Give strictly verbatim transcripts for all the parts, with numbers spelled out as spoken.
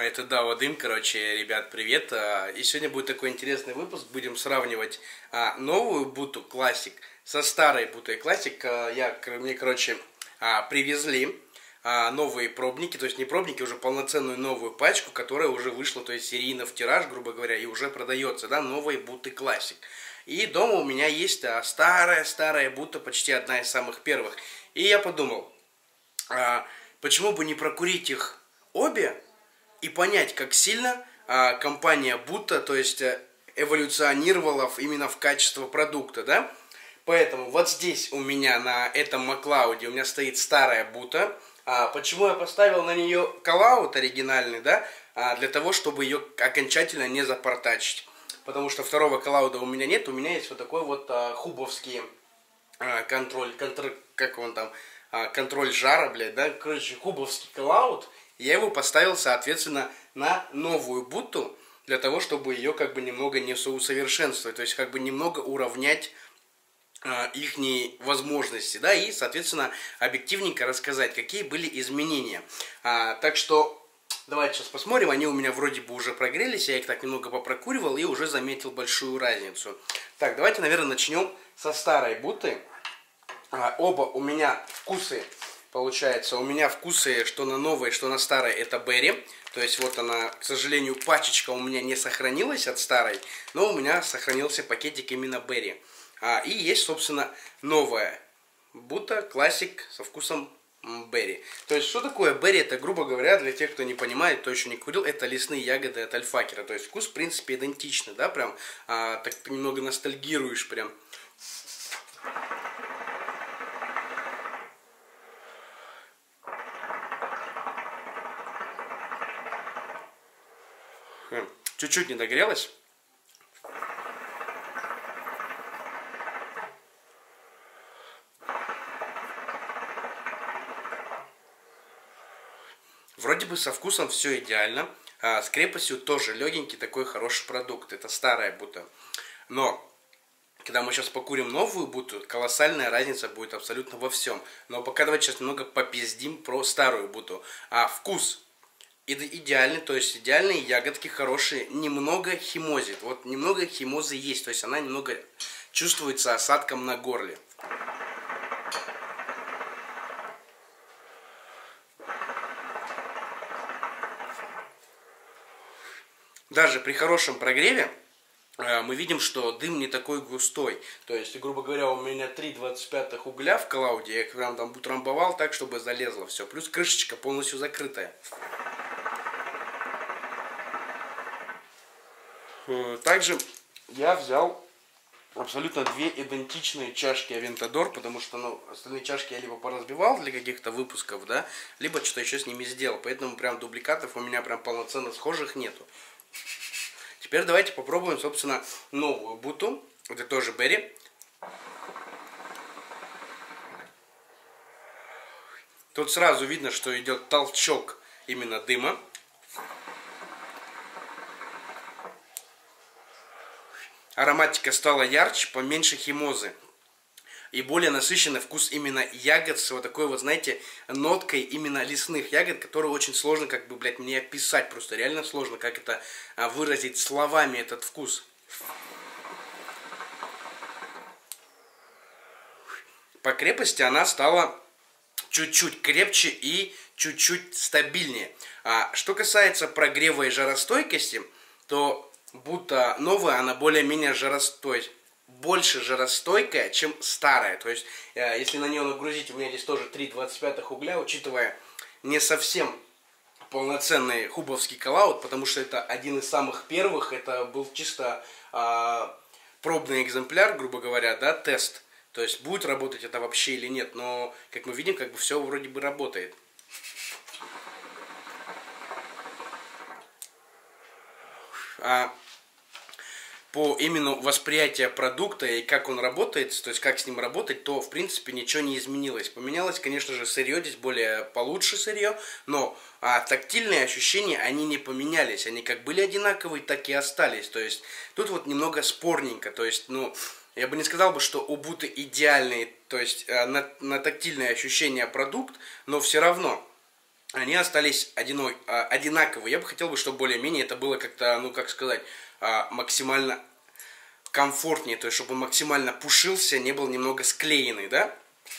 Это да, Вадим, короче, ребят, привет. А, И сегодня будет такой интересный выпуск. Будем сравнивать а, новую буту Classic со старой бутой Classic. А, Я, кор- мне, короче, а, привезли а, новые пробники, то есть не пробники, уже полноценную новую пачку, которая уже вышла, то есть серийно в тираж, грубо говоря, и уже продается, да, новые буты Classic. И дома у меня есть а, старая-старая бута, почти одна из самых первых. И я подумал, а, почему бы не прокурить их обе и понять, как сильно а, компания Будда, то есть э, эволюционировала в- именно в качество продукта, да? Поэтому вот здесь у меня на этом Маклауде у меня стоит старая Бута. А, почему я поставил на нее коллаут оригинальный, да? А, для того, чтобы ее окончательно не запортачить. Потому что второго коллауда у меня нет, у меня есть вот такой вот а, хубовский а, контроль, контр, как он там, а, контроль жара, блядь, да, короче, хубовский коллаут. Я его поставил, соответственно, на новую Буту, для того, чтобы ее как бы немного не соусовершенствовать, то есть как бы немного уравнять а, ихние возможности, да, и, соответственно, объективненько рассказать, какие были изменения. А, так что давайте сейчас посмотрим, они у меня вроде бы уже прогрелись, я их так немного попрокуривал и уже заметил большую разницу. Так, давайте, наверное, начнем со старой Буты. А, оба у меня вкусы, получается, у меня вкусы, что на новой, что на старой, это Берри. То есть вот она, к сожалению, пачечка у меня не сохранилась от старой, но у меня сохранился пакетик именно Берри. А, и есть, собственно, новая Бута Classic со вкусом Берри. То есть, что такое Берри? Это, грубо говоря, для тех, кто не понимает, кто еще не курил, это лесные ягоды от альфакера. То есть, вкус, в принципе, идентичный, да, прям, а, так ты немного ностальгируешь прям. Хм, чуть-чуть не догрелась. Вроде бы со вкусом все идеально, а с крепостью тоже легенький такой хороший продукт. Это старая Бута. Но когда мы сейчас покурим новую Буту, колоссальная разница будет абсолютно во всем. Но пока давайте сейчас немного попиздим про старую Буту. А вкус иде- идеальный, то есть идеальные ягодки хорошие, немного химозит. Вот немного химозы есть, то есть она немного чувствуется осадком на горле. Даже при хорошем прогреве э, мы видим, что дым не такой густой. То есть, грубо говоря, у меня три двадцать пятых угля в коллауде, я их прям там утрамбовал так, чтобы залезло все. Плюс крышечка полностью закрытая. Э, Также я взял абсолютно две идентичные чашки Aventador, потому что, ну, остальные чашки я либо поразбивал для каких-то выпусков, да, либо что-то еще с ними сделал. Поэтому прям дубликатов у меня прям полноценно схожих нету. Теперь давайте попробуем, собственно, новую Буту. Это тоже Берри. Тут сразу видно, что идет толчок именно дыма. Ароматика стала ярче, поменьше химозы. И более насыщенный вкус именно ягод с вот такой вот, знаете, ноткой именно лесных ягод, которые очень сложно, как бы, блядь, мне описать, просто реально сложно, как это а, выразить словами, этот вкус. По крепости она стала чуть-чуть крепче и чуть-чуть стабильнее. А что касается прогрева и жаростойкости, то будто новая, она более-менее жаростойкая, больше жаростойкая, чем старая. То есть, э, если на нее нагрузить, у меня здесь тоже три двадцать пятых угля, учитывая не совсем полноценный хубовский коллаут, потому что это один из самых первых, это был чисто э, пробный экземпляр, грубо говоря, да, тест. То есть, будет работать это вообще или нет, но, как мы видим, как бы все вроде бы работает. А по именно восприятию продукта и как он работает, то есть как с ним работать, то в принципе ничего не изменилось. Поменялось, конечно же, сырье, здесь более получше сырье, но а, тактильные ощущения, они не поменялись, они как были одинаковые, так и остались. То есть тут вот немного спорненько, то есть, ну, я бы не сказал бы, что у Буты идеальный, то есть на, на тактильные ощущения продукт, но все равно они остались одино... одинаковые. Я бы хотел, бы, чтобы более-менее это было как-то, ну как сказать, максимально комфортнее, то есть чтобы он максимально пушился, не был немного склеенный, да?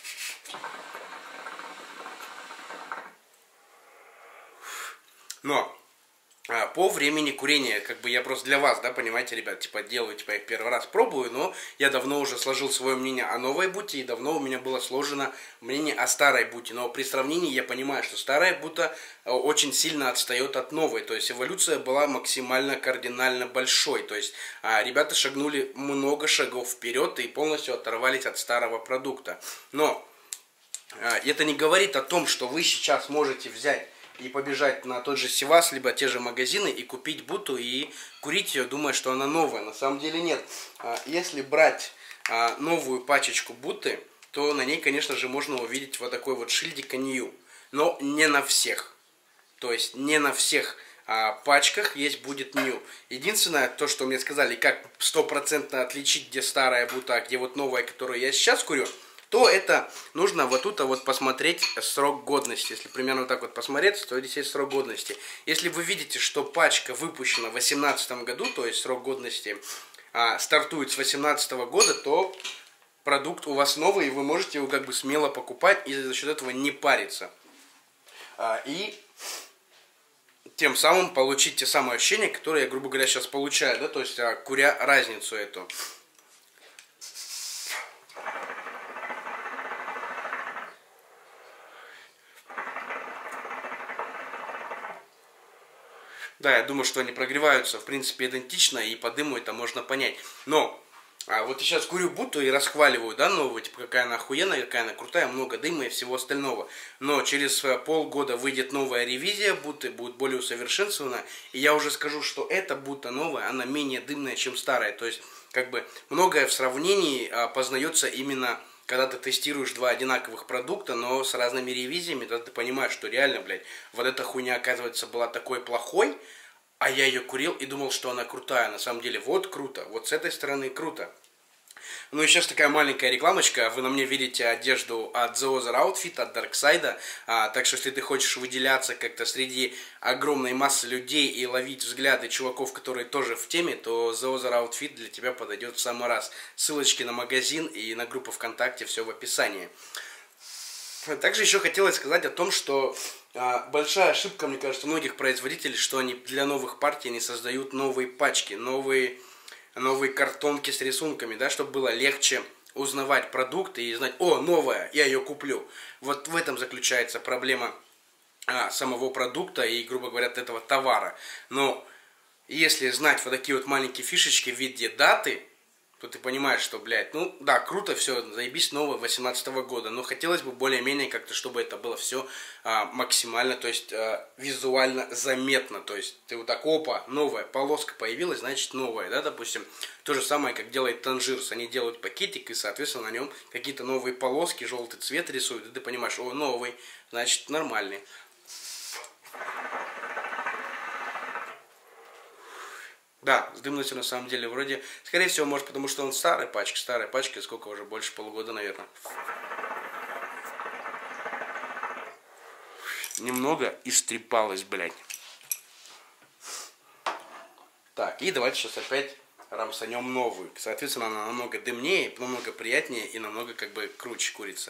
Но а, по времени курения, как бы я просто для вас, да, понимаете, ребят, типа делаю, типа я первый раз пробую, но я давно уже сложил свое мнение о новой Буте, и давно у меня было сложено мнение о старой Буте, но при сравнении я понимаю, что старая Бута очень сильно отстает от новой, то есть эволюция была максимально кардинально большой, то есть а, ребята шагнули много шагов вперед и полностью оторвались от старого продукта, но а, это не говорит о том, что вы сейчас можете взять и побежать на тот же Сивас, либо те же магазины и купить Буту и курить ее, думая, что она новая. На самом деле нет. Если брать новую пачечку Буты, то на ней, конечно же, можно увидеть вот такой вот шильдик New. Но не на всех. То есть не на всех пачках есть будет New. Единственное, то, что мне сказали, как стопроцентно отличить, где старая Бута, а где вот новая, которую я сейчас курю, то это нужно вот тут вот посмотреть срок годности. Если примерно вот так вот посмотреть, то здесь есть срок годности. Если вы видите, что пачка выпущена в две тысячи восемнадцатом году, то есть срок годности а, стартует с две тысячи восемнадцатого года, то продукт у вас новый, и вы можете его как бы смело покупать и за счет этого не париться. А, и тем самым получить те самые ощущения, которые я, грубо говоря, сейчас получаю, да, то есть а, куря разницу эту. Да, я думаю, что они прогреваются, в принципе, идентично, и по дыму это можно понять. Но, а вот я сейчас курю Буту и расхваливаю, да, новую, типа, какая она охуенная, какая она крутая, много дыма и всего остального. Но через полгода выйдет новая ревизия Буты, будет более усовершенствована, и я уже скажу, что эта Бута новая, она менее дымная, чем старая. То есть, как бы, многое в сравнении а, познается именно когда ты тестируешь два одинаковых продукта, но с разными ревизиями, тогда ты понимаешь, что реально, блядь, вот эта хуйня, оказывается, была такой плохой, а я ее курил и думал, что она крутая. На самом деле, вот круто, вот с этой стороны круто. Ну и сейчас такая маленькая рекламочка. Вы на мне видите одежду от The Other Outfit, от Darkside. А, так что если ты хочешь выделяться как-то среди огромной массы людей и ловить взгляды чуваков, которые тоже в теме, то The Other Outfit для тебя подойдет в самый раз. Ссылочки на магазин и на группу ВКонтакте, все в описании. Также еще хотелось сказать о том, что а, большая ошибка, мне кажется, многих производителей, что они для новых партий не создают новые пачки, новые... новые картонки с рисунками, да, чтобы было легче узнавать продукт и знать, о, новая, я ее куплю. Вот в этом заключается проблема а, самого продукта и, грубо говоря, от этого товара. Но если знать вот такие вот маленькие фишечки в виде даты, то ты понимаешь, что, блядь, ну да, круто, все, заебись, новое восемнадцатого года, но хотелось бы более-менее как-то, чтобы это было все а, максимально, то есть а, визуально заметно, то есть ты вот так, опа, новая полоска появилась, значит новая, да, допустим, то же самое, как делает Tangiers, они делают пакетик и, соответственно, на нем какие-то новые полоски, желтый цвет рисуют, и ты понимаешь, о, новый, значит нормальный. Да, с дымностью на самом деле вроде, скорее всего, может, потому что он старая пачка, старая пачка, сколько уже, больше полугода, наверное. Немного истрепалась, блядь. Так, и давайте сейчас опять рамсанем новую. Соответственно, она намного дымнее, намного приятнее и намного, как бы, круче курица.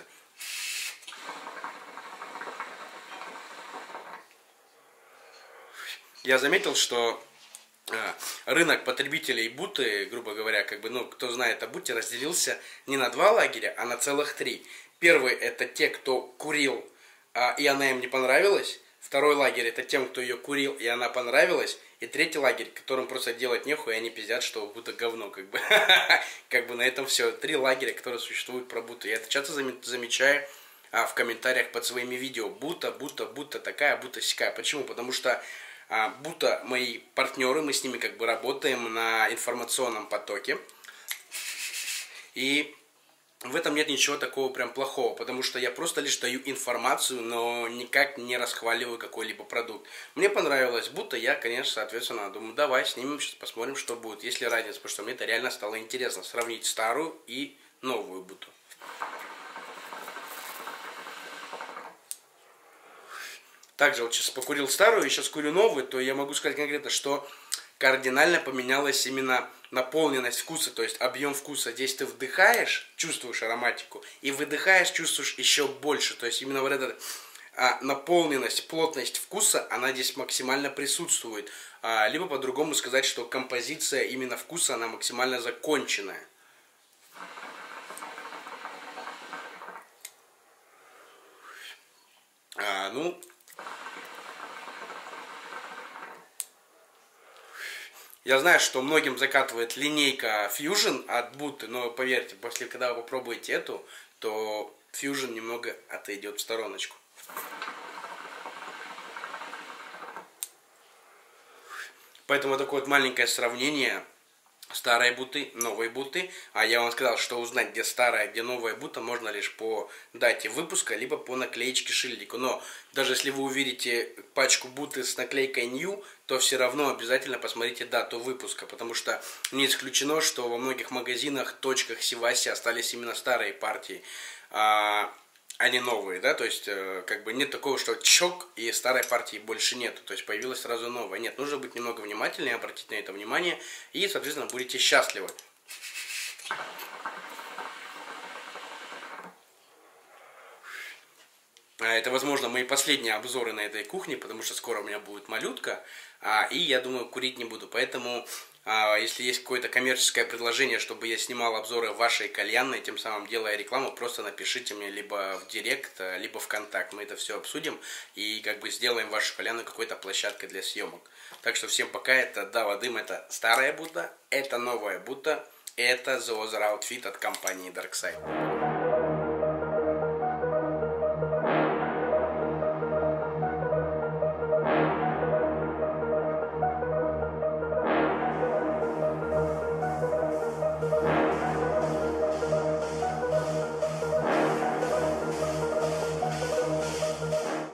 Я заметил, что рынок потребителей Буты, грубо говоря, как бы, ну, кто знает о Буте, разделился не на два лагеря, а на целых три. Первый — это те, кто курил, а, и она им не понравилась. Второй лагерь — это тем, кто ее курил, и она понравилась. И третий лагерь, которым просто делать нехуй, и они пиздят, что Бута говно, как бы. Как бы на этом все. Три лагеря, которые существуют про Буту. Я это часто замечаю в комментариях под своими видео. Бута, Бута, Бута такая, Бута сякая. Почему? Потому что А, Бута мои партнеры, мы с ними как бы работаем на информационном потоке. И в этом нет ничего такого прям плохого, потому что я просто лишь даю информацию, но никак не расхваливаю какой-либо продукт. Мне понравилась Бута, я, конечно, соответственно, думаю, давай снимем, сейчас посмотрим, что будет, есть ли разница, потому что мне это реально стало интересно, сравнить старую и новую Буту. также вот сейчас покурил старую и сейчас курю новую, то я могу сказать конкретно, что кардинально поменялась именно наполненность вкуса, то есть объем вкуса. Здесь ты вдыхаешь, чувствуешь ароматику, и выдыхаешь, чувствуешь еще больше. То есть именно вот эта а, наполненность, плотность вкуса, она здесь максимально присутствует. А, либо по-другому сказать, что композиция именно вкуса, она максимально законченная. А, ну... Я знаю, что многим закатывает линейка Fusion от Будды, но поверьте, после когда вы попробуете эту, то Fusion немного отойдет в стороночку. Поэтому такое вот маленькое сравнение старой Будды, новой Будды. А я вам сказал, что узнать, где старая, где новая Будда, можно лишь по дате выпуска, либо по наклеечке шильдику. Но даже если вы увидите пачку Будды с наклейкой New, то все равно обязательно посмотрите дату выпуска, потому что не исключено, что во многих магазинах, точках Сиваси остались именно старые партии, а, а не новые, да, то есть как бы нет такого, что чок и старой партии больше нету, то есть появилась сразу новая. Нет, нужно быть немного внимательнее, обратить на это внимание, и, соответственно, будете счастливы. Это, возможно, мои последние обзоры на этой кухне, потому что скоро у меня будет малютка, и я думаю, курить не буду. Поэтому, если есть какое-то коммерческое предложение, чтобы я снимал обзоры вашей кальянной, тем самым делая рекламу, просто напишите мне либо в директ, либо в контакт. Мы это все обсудим и как бы сделаем вашу кальянную какой-то площадкой для съемок. Так что всем пока. Это Дава Дым, это старая Будда, это новая Будда, это The Other Outfit от компании Darkside.